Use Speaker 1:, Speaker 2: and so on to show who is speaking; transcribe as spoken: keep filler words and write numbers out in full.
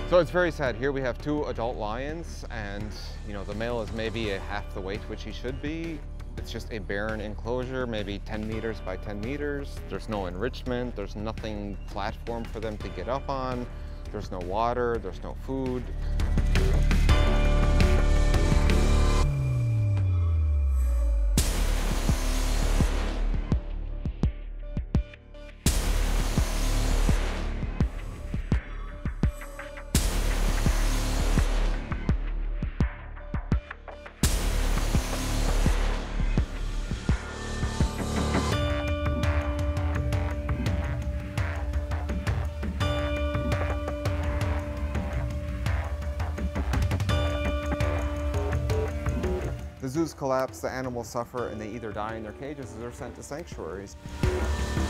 Speaker 1: So it's very sad. Here we have two adult lions, and you know, the male is maybe a half the weight which he should be. It's just a barren enclosure, maybe ten meters by ten meters. There's no enrichment, there's nothing platform for them to get up on. There's no water, there's no food. The zoos collapse, the animals suffer, and they either die in their cages or they're sent to sanctuaries.